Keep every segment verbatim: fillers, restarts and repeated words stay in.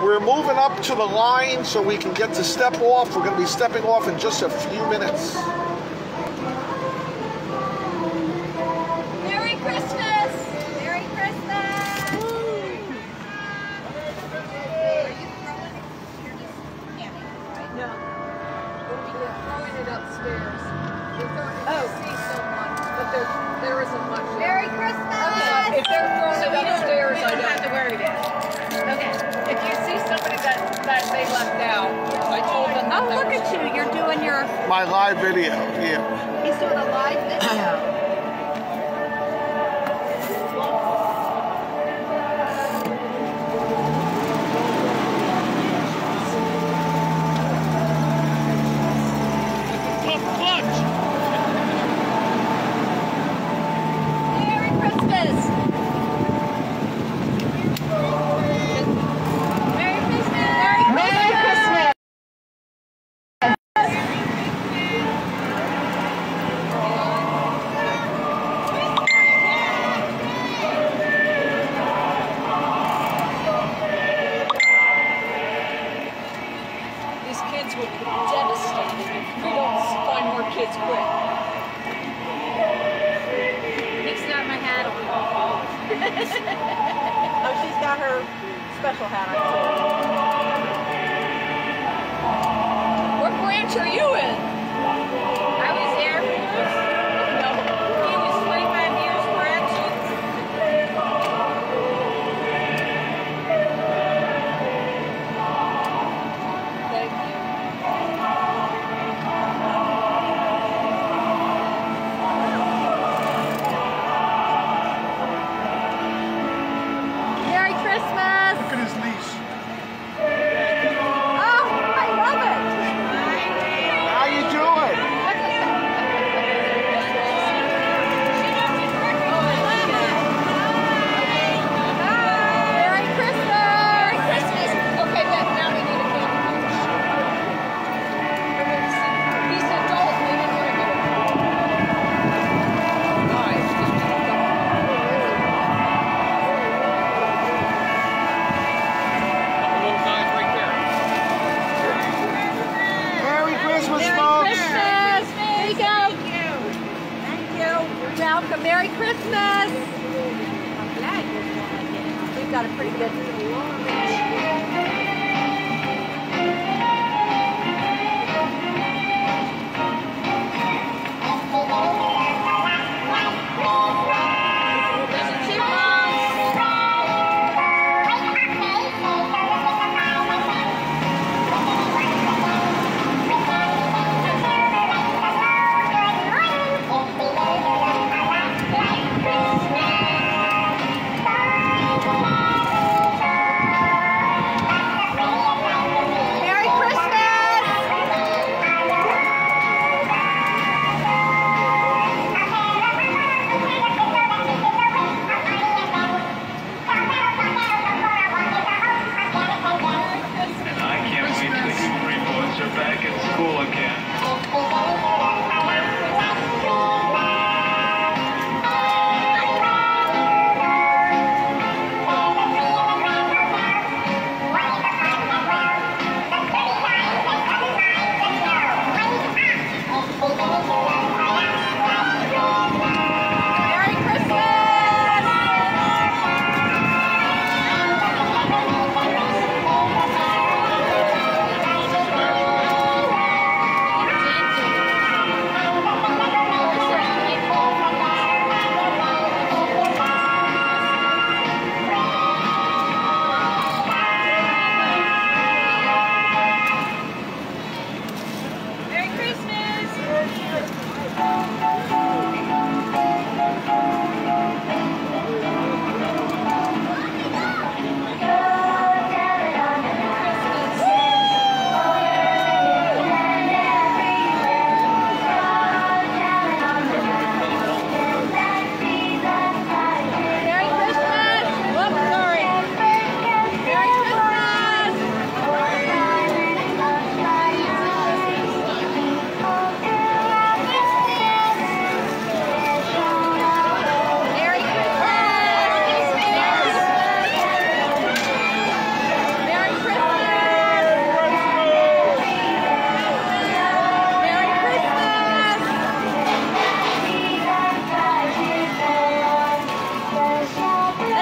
We're moving up to the line so we can get to step off. We're going to be stepping off in just a few minutes. Merry Christmas! Merry Christmas! Are you throwing it? You're just camping, right? No. We're throwing it upstairs. We're throwing it oh. to see someone, but there, there isn't much. Merry Christmas! Okay. If they're throwing so it upstairs, I don't have to worry about it. Okay. If you see somebody that, that they left out, I told them that. Oh, look at you. You're doing your... My live video, yeah. He's doing a live video. Oh, she's got her special hat on. What branch are you in? I was Air Force. No, he was twenty-five years branch. Thank you. Merry Christmas! Look at his leash. Oh, I love it! How you doing? Merry Christmas! Merry Christmas! Okay, then now we need a candy coach. He's an adult, we didn't want to go. Alright, just keep going. Little guys right there. Merry Christmas, Merry folks. Christmas! There you go. Thank you. Thank you. You're welcome. Merry Christmas! I'm glad you're doing it. We've got a pretty good There's a chipmunk.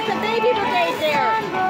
There's a baby brigade there.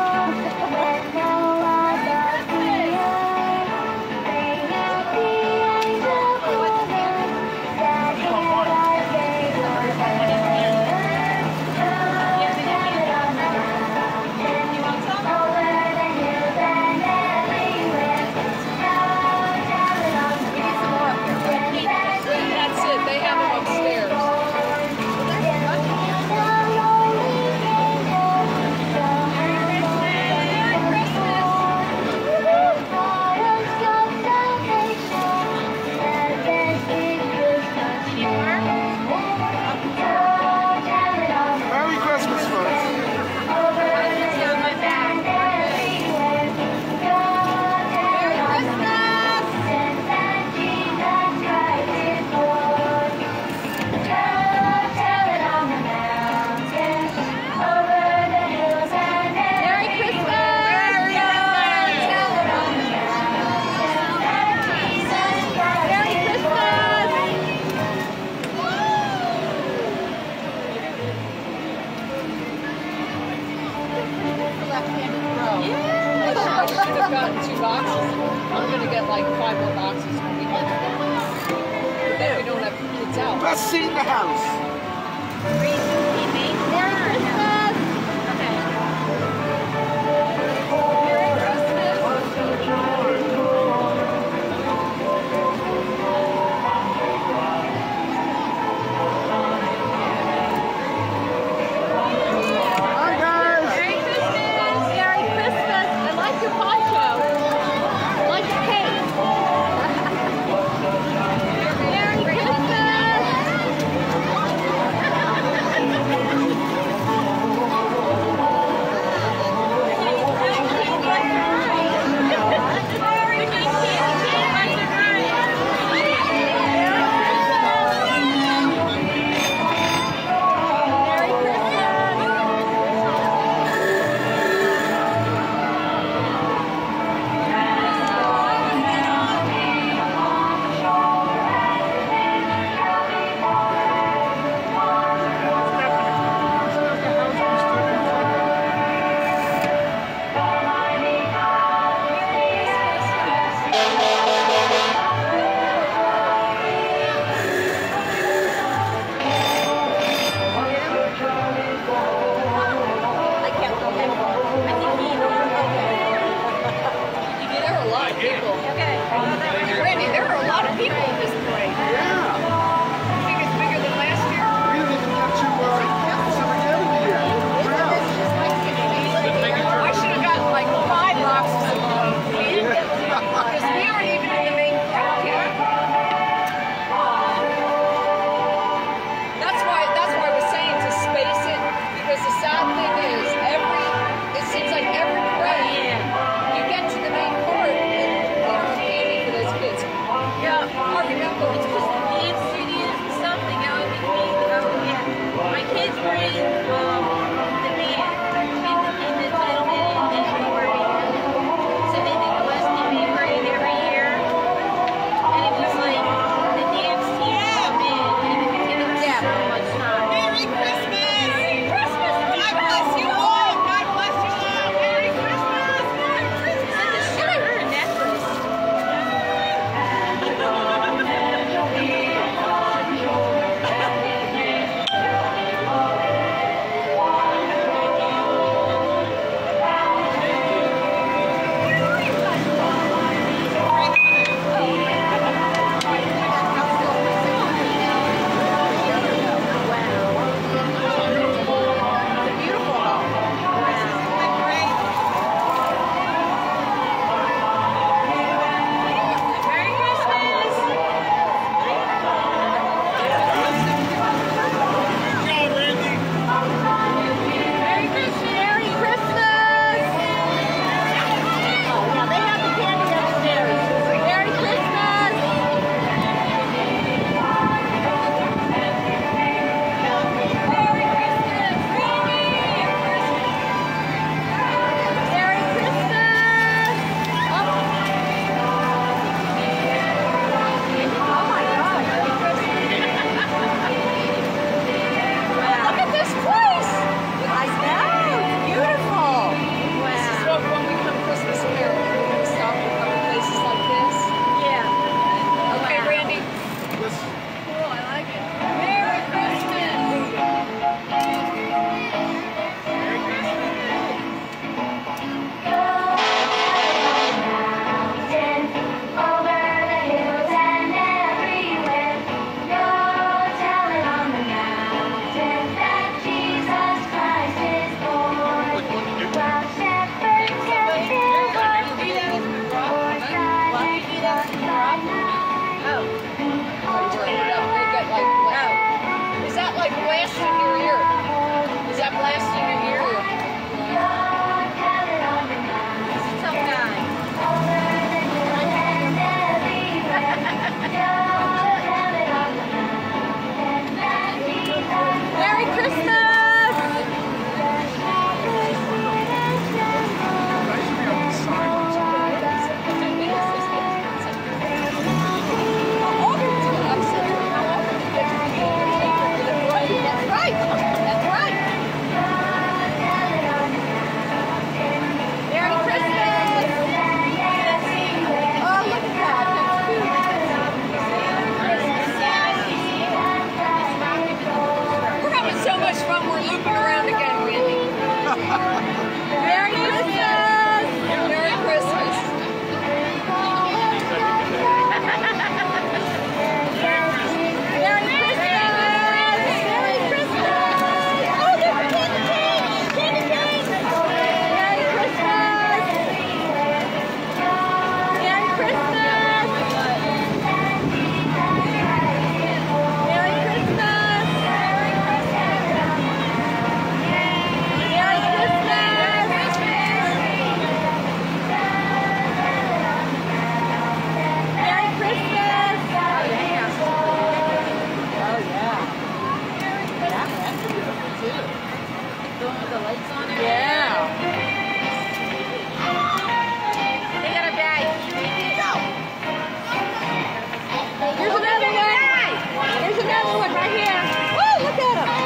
Two boxes. I'm gonna get like five more boxes when we get there. But then we don't have kids out. Best seat in the house. Merry Christmas! Okay. Merry Christmas! Hi guys. Merry Christmas! Merry Christmas! I like your poncho. I like the cake. Merry Christmas! Merry Christmas! Merry Christmas. Merry Christmas! Merry Christmas! Oh, there's candy canes! Candy canes! Merry Christmas! Merry Christmas! Merry Christmas! Merry Christmas! Merry Christmas! Oh, yeah. That that's beautiful, too. The one with the lights on it? Yeah. They got a bag. Here's another one. Here's another one right here. Woo, look at him.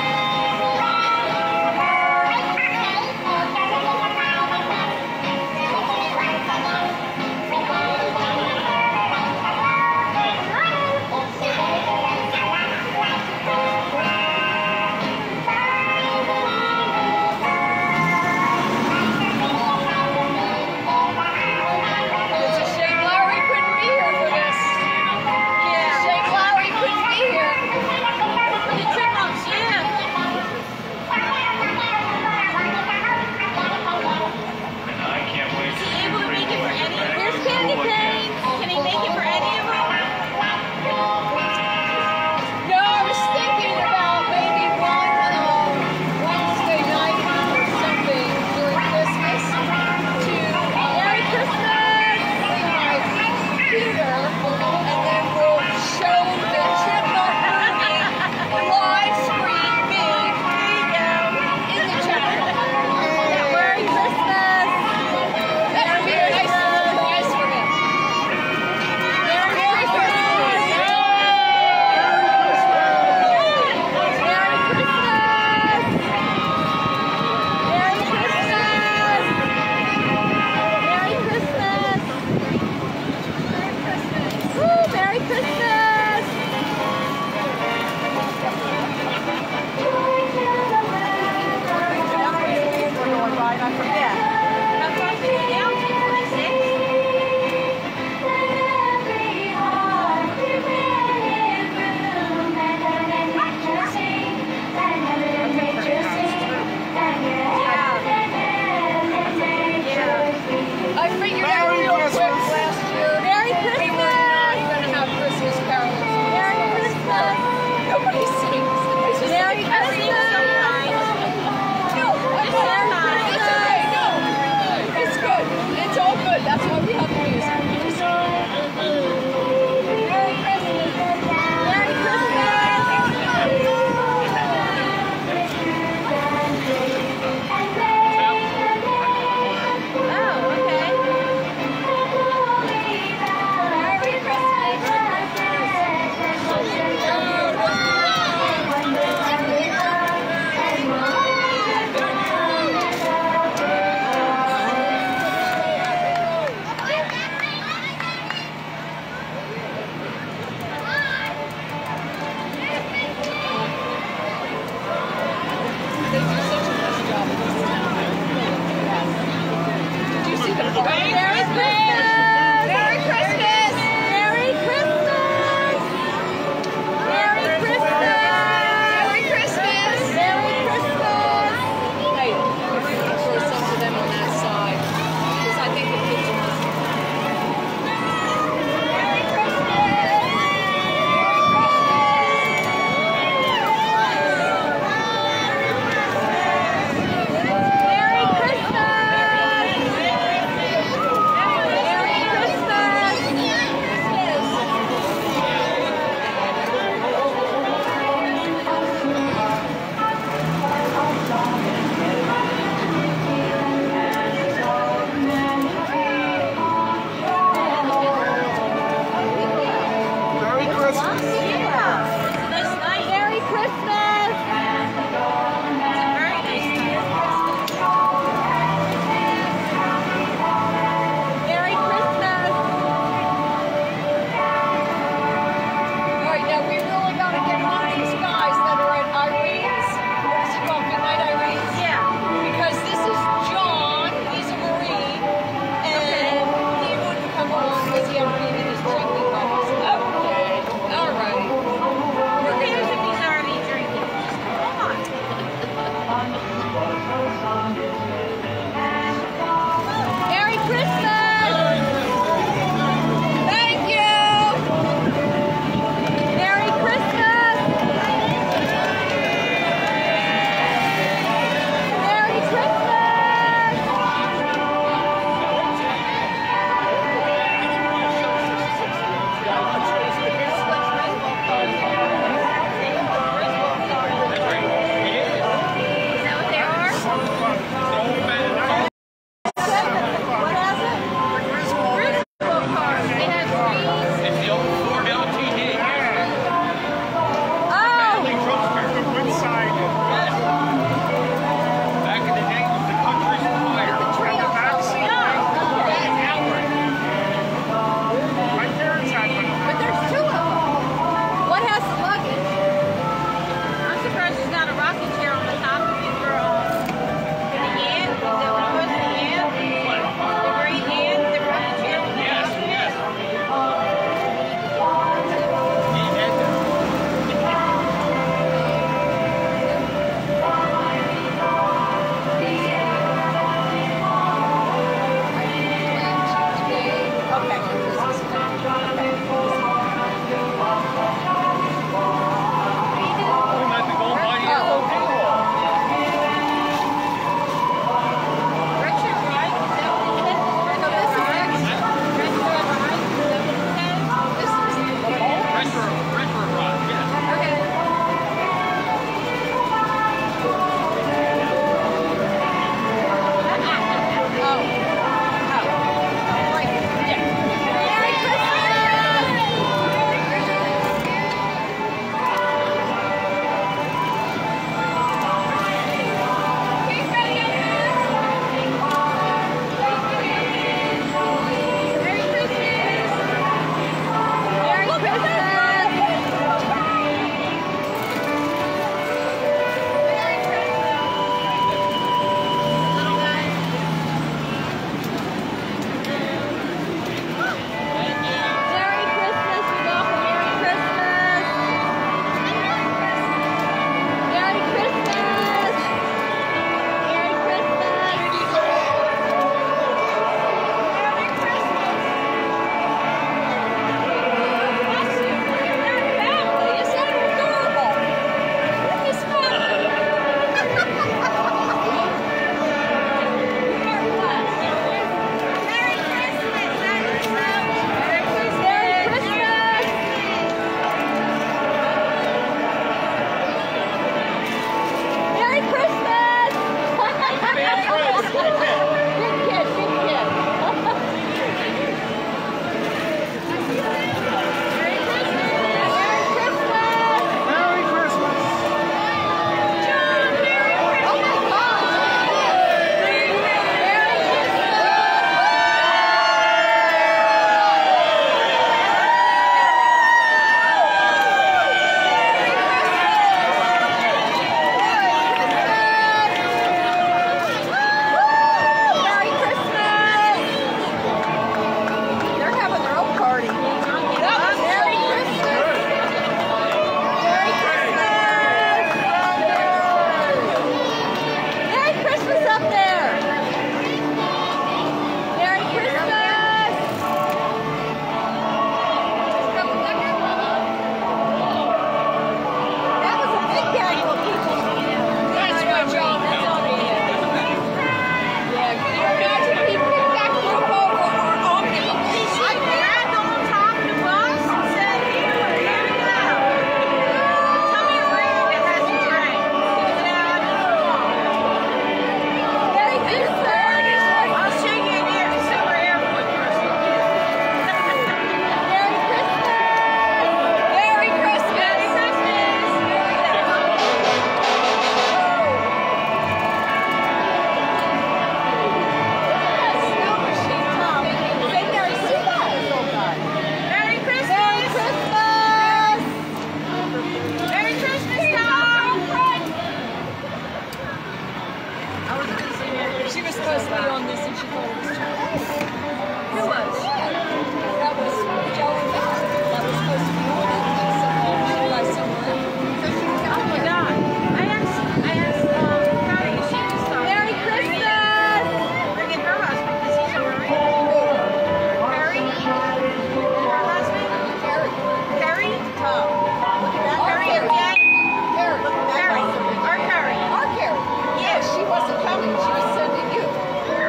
supposed to be on this and she thought it was Charlie. Who was? That was Joe and Matt. That was supposed to be on it. And she said, well, she realized somewhere. So she was Oh my God. I asked, I asked, um, Patty if she was talking. Merry Christmas! Bringing her husband because he's a Marine. Perry? And her husband? Carrie. Perry? Tom. Look at that. Perry and Carrie. Yang? Carrie. Look at that. Perry. Our Perry. Our Carrie. Yeah. She wasn't coming. She was sending you.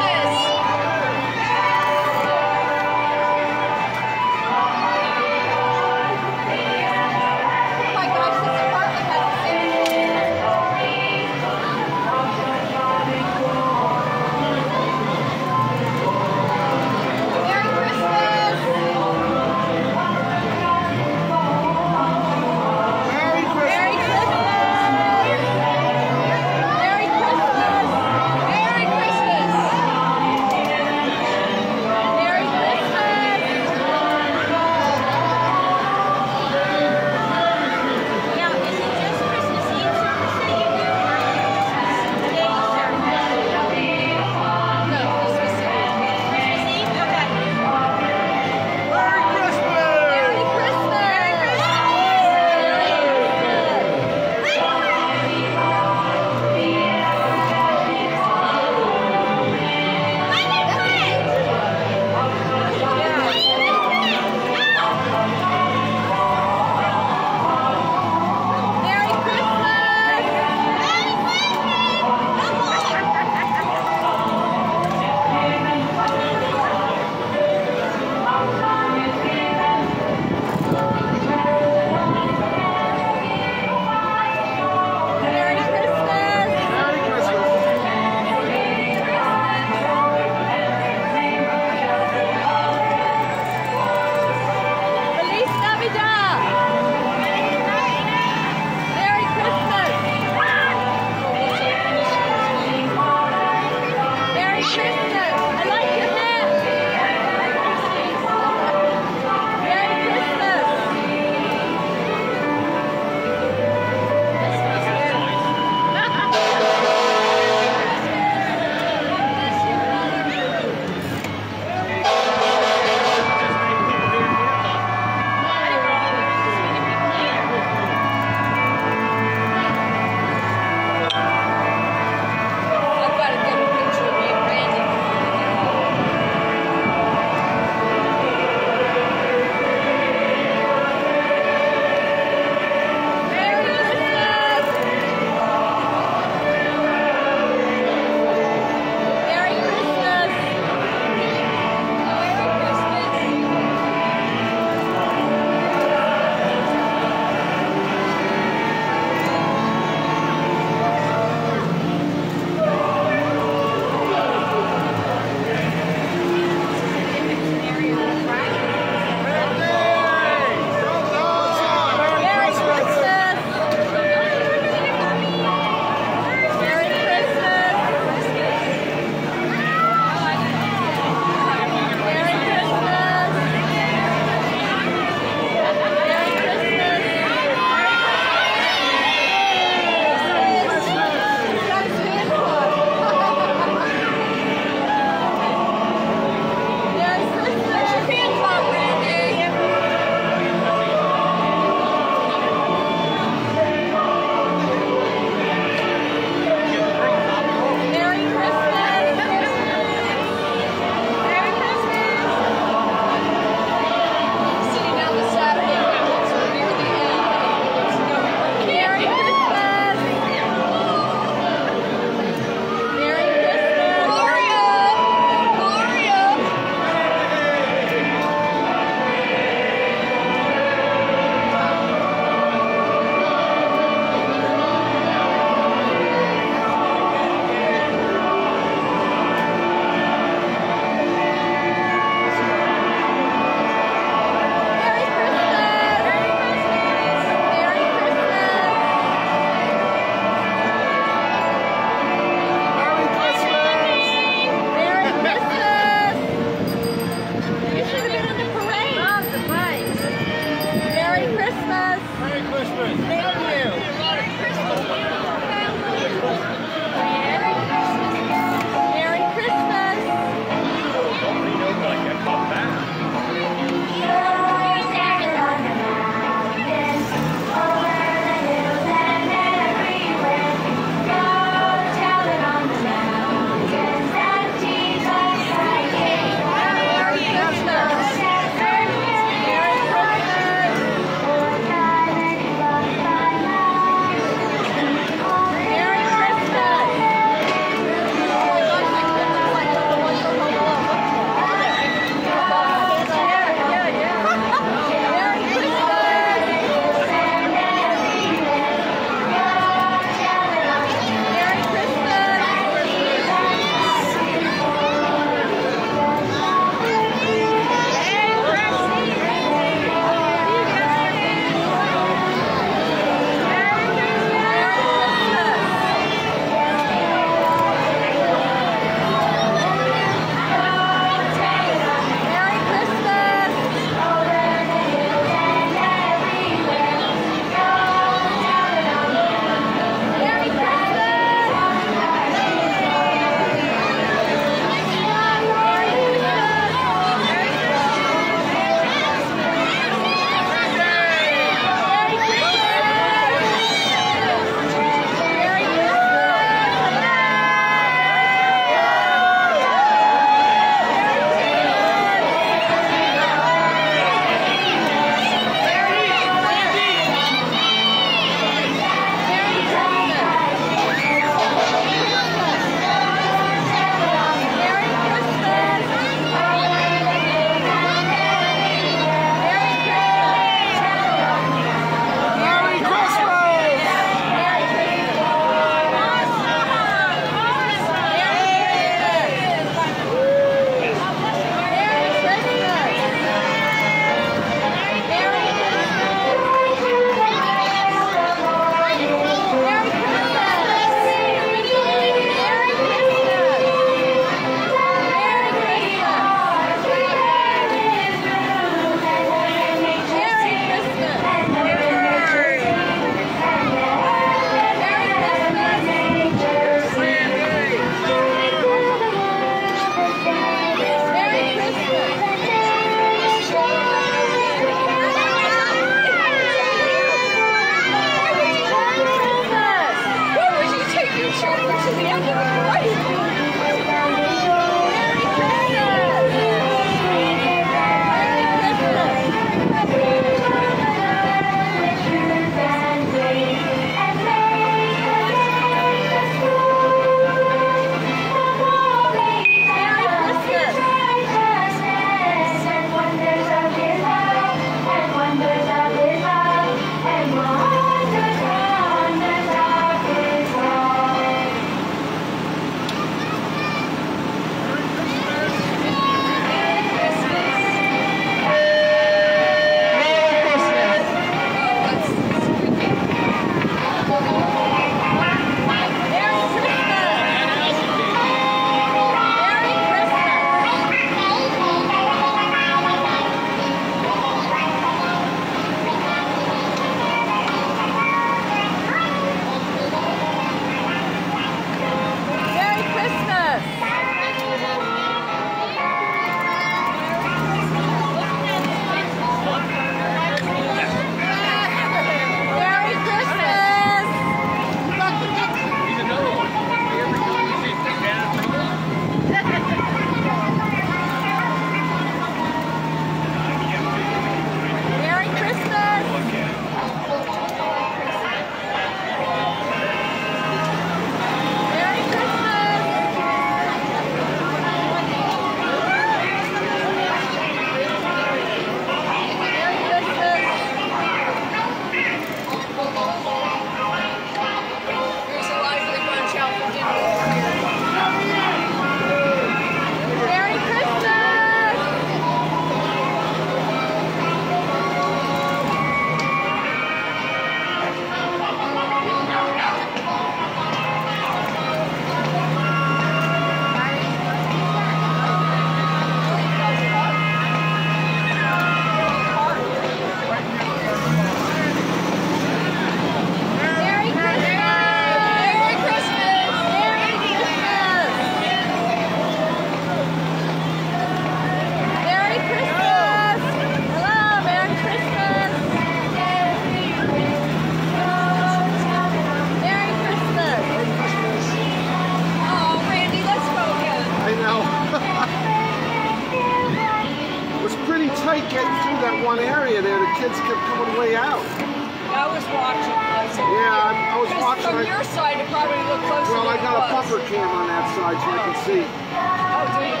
the kids kept coming way out. I was watching. I said, Yeah, I, I was Just watching. From I, your side, it probably looked closer well, I than got it a was. bumper camera on that side so I can see. Oh, do you?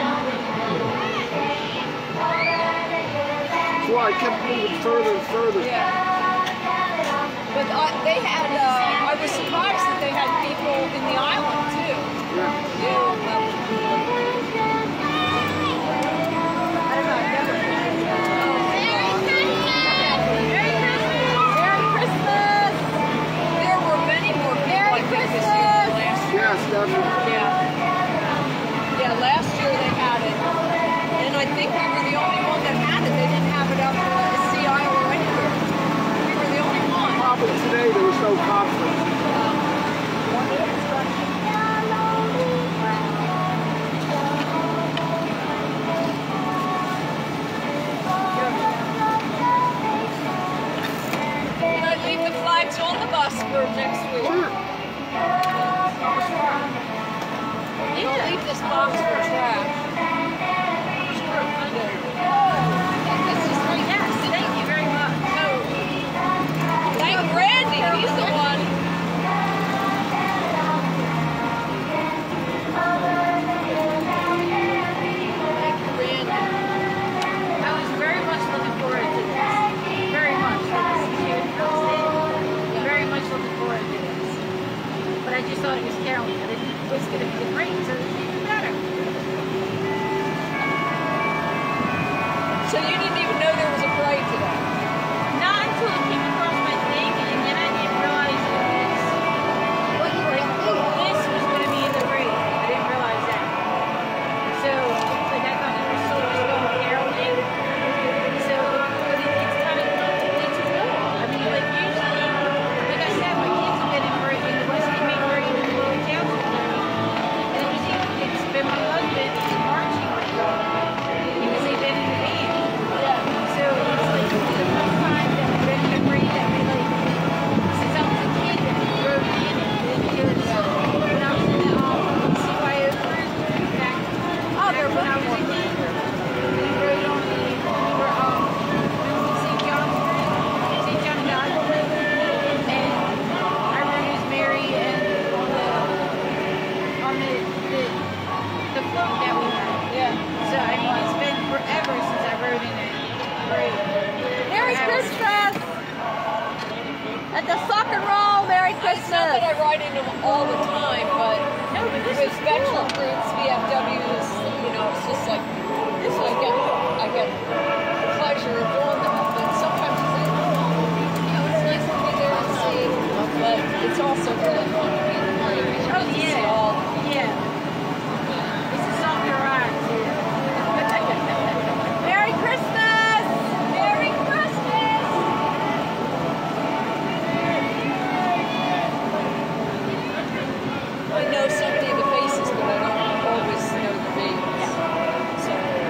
That's why I kept moving further and further. Yeah. But uh, they had, uh, I was surprised that they had people in the island, too. Yeah. Yeah. Um, I don't know, I've never been. Oh, Merry Christmas! Merry Christmas! There were many more people, I think, this year than last year. Yes, definitely. Yeah. Yeah, last year they had it. And I think we were the only one that had it. They didn't have it up at Sea Isle or anywhere. We were the only one. Probably today there was no conflict. Can I leave the flags on the bus for next week? Sure. Don't leave this box for trash. This is very nice. Thank you very much. Oh. Thank Randy. He's the one. Thank you, Randy. I was very much looking forward to this. Very much. Like this is here in Hillsdale. Very much looking forward to this. But I just thought it was Carolyn. I didn't it was going to be the rain, so it's even better. So you didn't even know there was a parade today? Not until it came across my thing, and then I didn't realize it was, like, this was going to be in the parade. I didn't realize that. So, like, I thought you were still just going Carolyn. So, but it, it's kind of, it's cool. I mean, like, usually, like I said, my kids have been in parade, in the West Main Parade in the Lower Township. And it was, it's been my husband who's marching with them, because they've been in the band. So it's like the first time that we've been in a parade that we like, since I was a kid, that we rode in it, because when I was in the um, C Y O group, back, Oh, they're when I was a kid, we rode on the, we were um, Saint John's group, Saint John of God group, and I rode as Mary and on the, on the, the, the float that we had. Yeah. So I mean, it's been forever since I rode in it. Merry Christmas! At the sock and roll, Merry It's not that Christmas. I ride into them all the time, but No, but this with is veteran cool. groups, V F Ws, you know, it's just like, this I get, I get the pleasure of doing that. But sometimes you think, oh, you know, it's nice to be there and see, but it's also really fun to be in the parade. You Oh, get to see yeah. all. Yeah. This is something to ride, too. Merry Christmas. Merry Christmas! I know some of the faces, but I don't always know the names. So,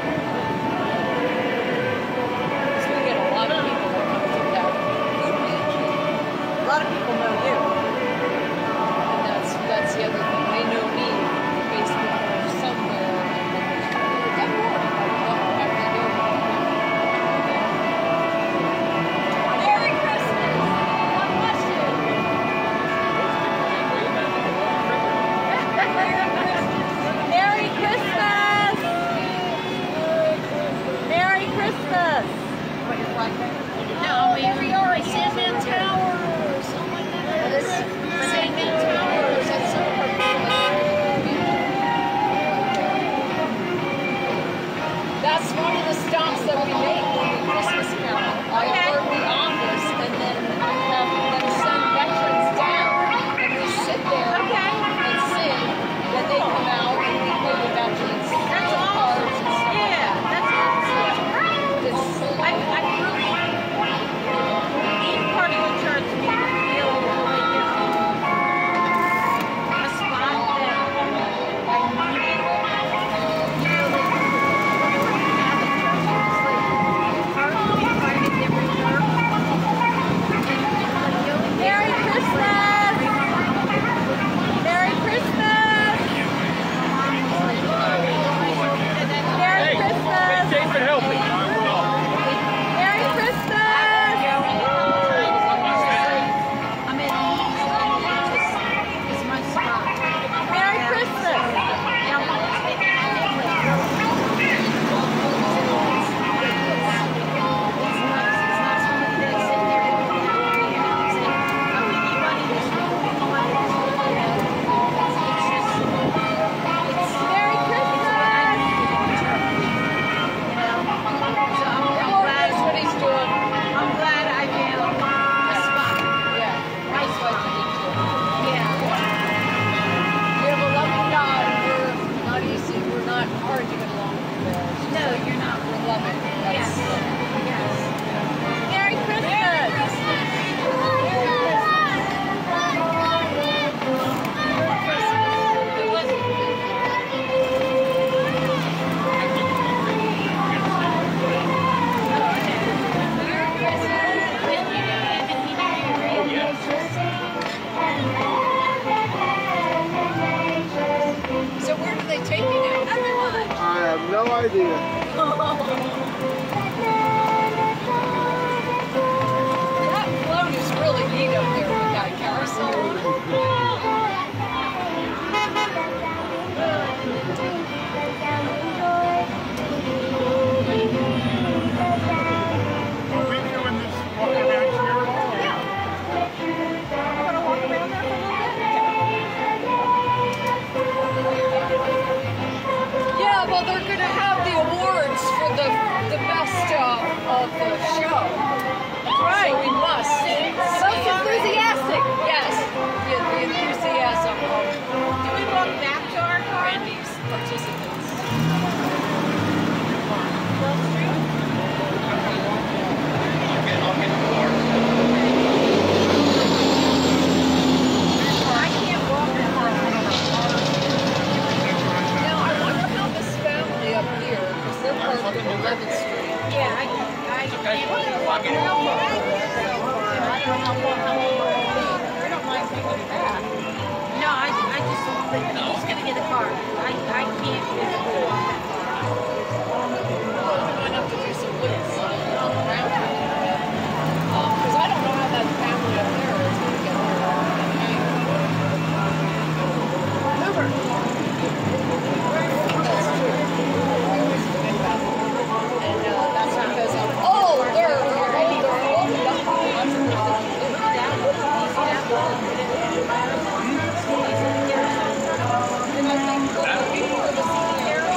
'cause we get a lot of people that come to that food pantry, A lot of people know you. and that's that's the other thing. They know me on Facebook or somewhere, and then they say, "Oh, Deborah, how do they know me?" Merry Christmas! God bless you! Merry Christmas. Merry Christmas. No, Here we are at Sandman Towers. Oh my he's gonna get a car. I, I can't physically walk that far. Well, we might have to do some loops around here. Because I don't know how that family up there is going to get there. Remember. That's true. I always forget about that. And uh, that's because I'm, oh, they're, they're old, they're old enough to do lots of things. And I think for the people in the city area,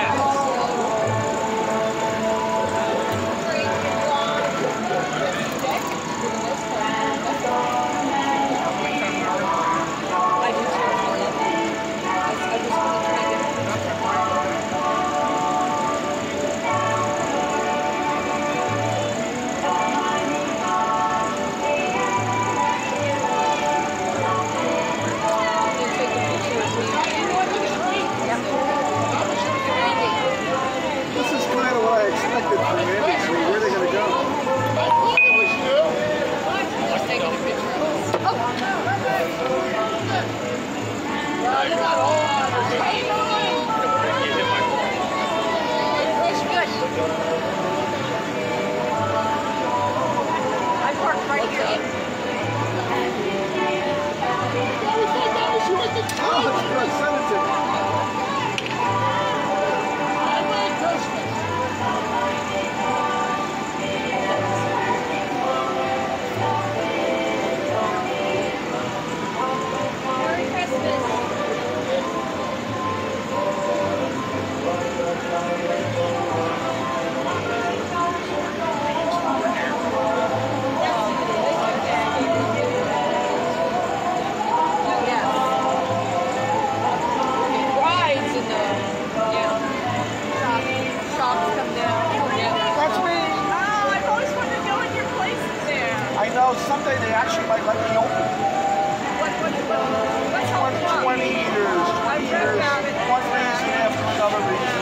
someday they actually might let me open. What, what, what's twenty, twenty years, twenty years, one reason after another reason.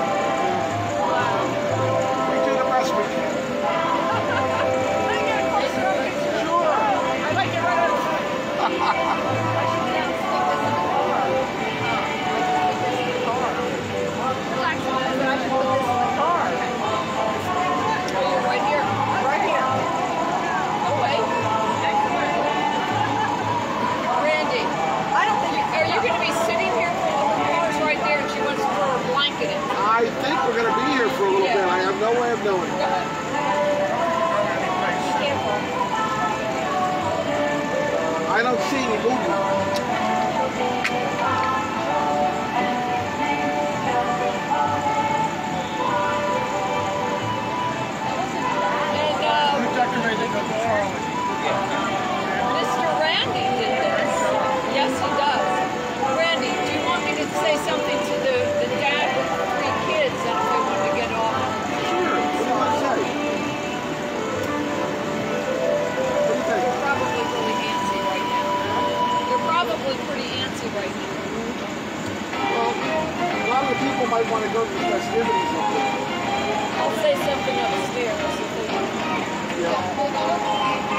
We do the best we can. Sure. I might get right out of right here. Right here. No way. Randy, I don't think you, are you going to be sitting here for a little while? It's right there and she wants to throw her blanket in. I think we're going to be here for a little Yeah. bit. I have no way of knowing. Go ahead. Careful. I don't see any movement. And uh, You decorated the door. Mister Randy did this. Yes, he does. Randy, do you want me to say something to the, the dad with the three kids and if they want to get off? Sure. What do you want to say? What do you think? They're probably really antsy right now. They're probably pretty antsy right now. Well, a lot of the people might want to go to the festivities up there. I'll say something upstairs if they want. Yeah.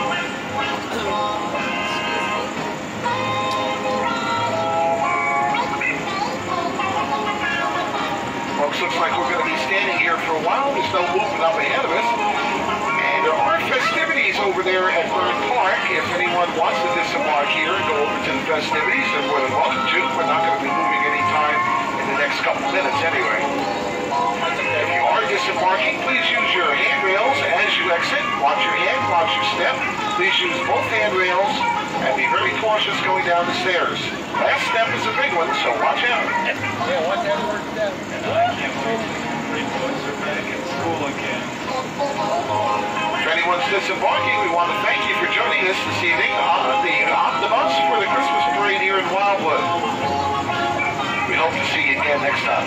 Folks, looks like we're going to be standing here for a while. There's no movement up ahead of us. And there are festivities over there at Byrne Park. If anyone wants to disembark here and go over to the festivities, they're more than welcome to. We're not going to be moving any time in the next couple minutes anyway. If you are disembarking, please use your handrails as you exit. Watch your hand, watch your step. Please use both handrails and be very cautious going down the stairs. Last step is a big one, so watch out. Yeah, watch that first step. And I can't wait to rejoice her back in school again. If anyone's disembarking, we want to thank you for joining us this evening on the Omnibus for the Christmas parade here in Wildwood. We hope to see you again next time.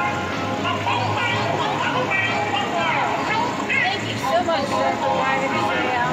Thank you so much, sir, for driving me around.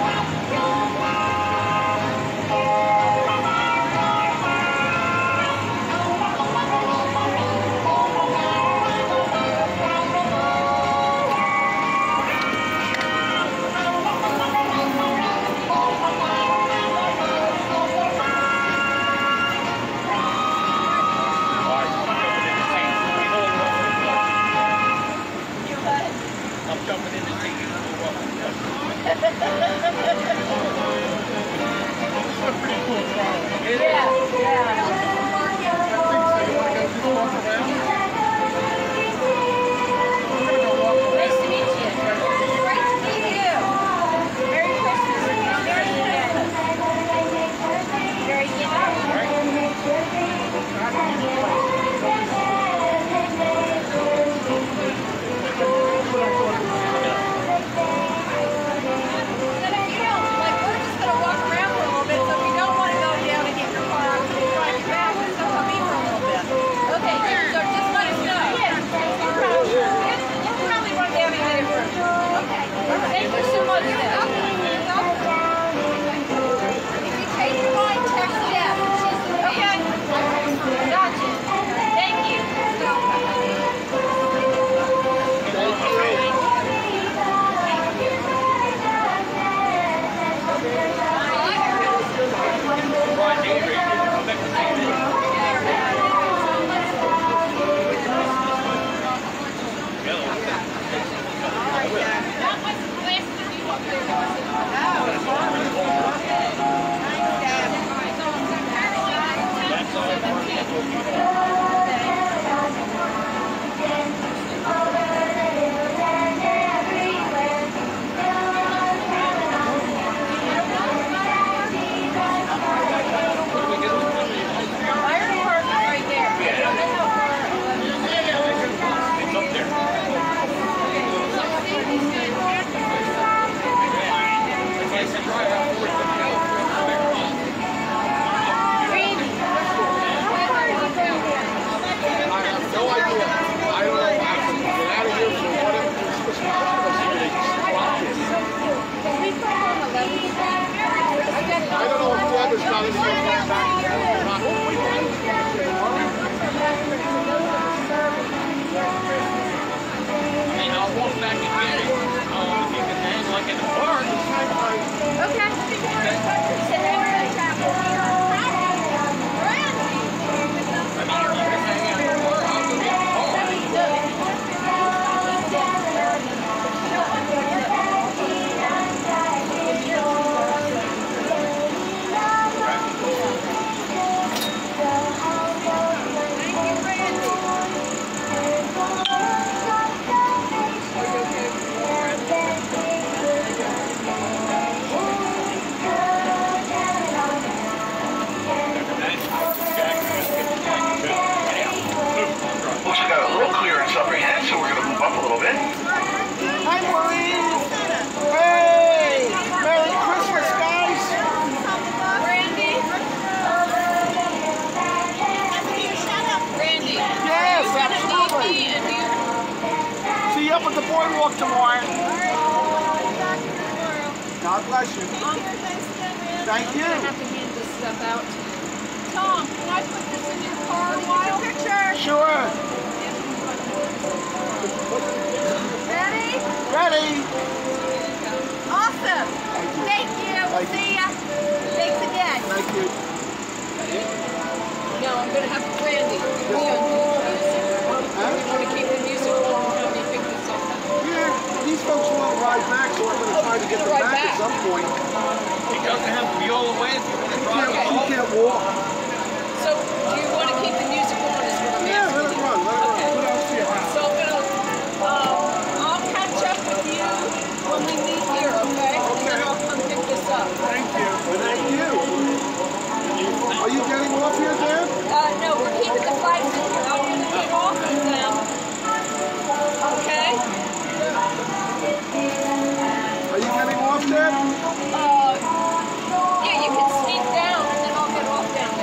Uh, yeah, you can sneak down and then I'll get off down.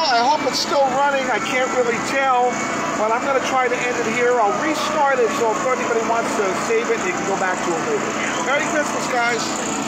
Well, I hope it's still running. I can't really tell, but I'm going to try to end it here. I'll restart it, so if anybody wants to save it, they can go back to it later. Merry Christmas, guys.